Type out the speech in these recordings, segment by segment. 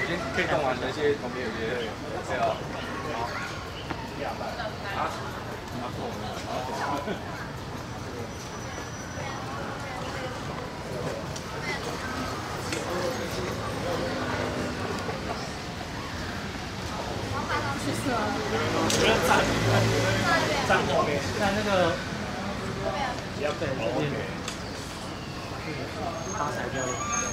经可以动完那些旁边有些对啊。啊？ 我觉得站后面，在那个比较对这边，发财就。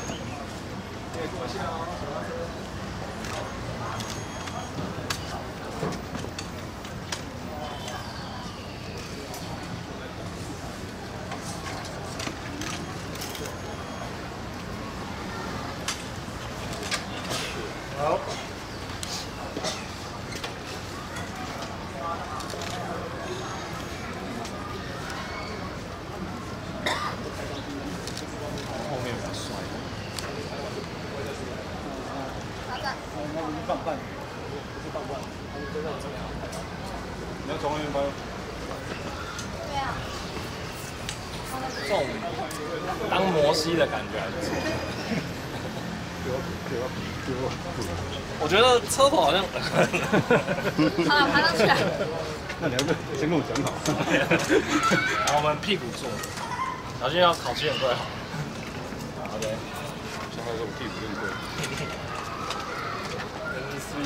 好。后面比较帅。棒棒，不是棒棒，他们真的怎么样？你要从后面拍。对啊。这种当摩西的感觉还不错。我觉得车头好像。 好了，爬上去了。 那你要先跟我讲好。 然后我们屁股坐，小心要烤漆很贵。OK。 相对来说我屁股更贵。